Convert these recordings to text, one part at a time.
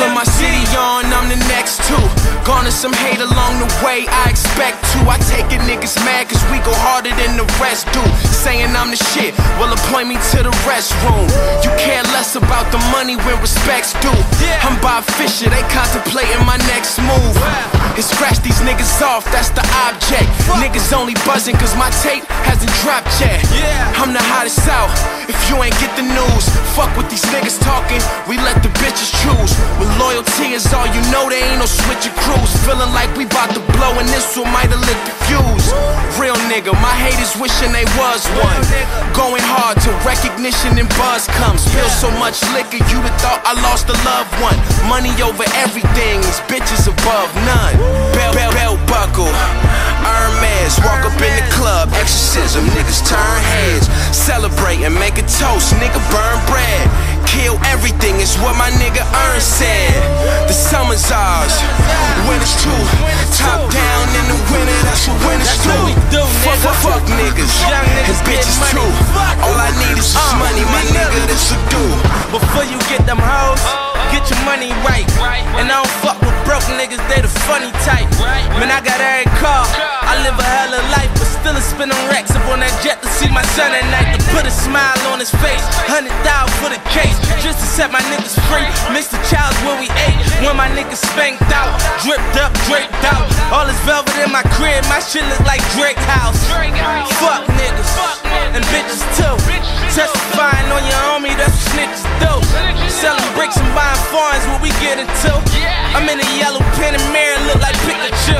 Put my city on, I'm the next two. Garner some hate along the way, I expect to. I take a niggas mad cause we go harder than the rest do. Saying I'm the shit, well appoint me to the restroom. You care less about the money when respect's due. I'm Bob Fisher, they contemplating my next move. And scratch these niggas off, that's the object. Niggas only buzzing cause my tape hasn't dropped yet. I'm the hottest out, if you ain't get the news. Fuck with these niggas talking, we let the bitches choose. When loyalty is all you know, there ain't no switching crews. Feeling like we bout to blow and this one might've lit the fuse. Real nigga, my haters wishing they was one. Going hard till recognition and buzz comes. Spill so much liquor, you'd have thought I lost a loved one. Money over everything, these bitches above none. Belt buckle, Hermes, walk up in the club, exorcism, niggas turn heads. Celebrate and make a toast, nigga burn bread. Kill everything is what my nigga Ern said. The summer's ours, winter's too. Top down in the winter, that's what winners do. Fuck niggas and bitches too. All I need is just money, my nigga, this will do. Before you get them hoes, get your money right. And I don't fuck with broke niggas, they the funny type. Man, I got every car, I live a hella life, but still a spinning racks up on that jet to see my son at night. To put a smile on his face, 100,000 for the case, just to set my niggas free. Mr. Child's where we ate, when my niggas spanked out, dripped up, draped out. All this velvet in my crib, my shit look like Drake House. Fuck niggas, and bitches too. Testifying on your homie, that's what snitches do. Selling bricks and buying foreigns, what we get into. I'm in a yellow Panamera, look like Pikachu.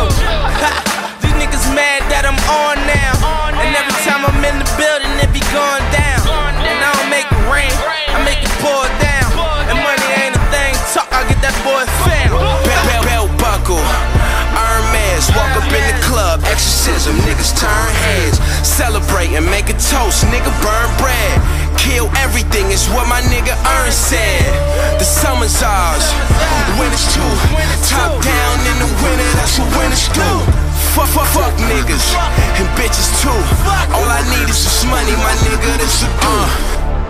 These niggas mad that I'm on now, and every time I'm in the building, it be going down. And I don't make it rain, I make it pour down. And money ain't a thing, talk, I'll get that boy found. Belt buckle, Hermes, walk up in the club, exorcism, niggas turn heads. Celebrate and make a toast, nigga burn bread. Kill everything is what my nigga Ern said. The summer's ours, winter's too. Top down in the winter, that's what winners do. Fuck niggas and bitches too. All I need is just money, my nigga, this will do.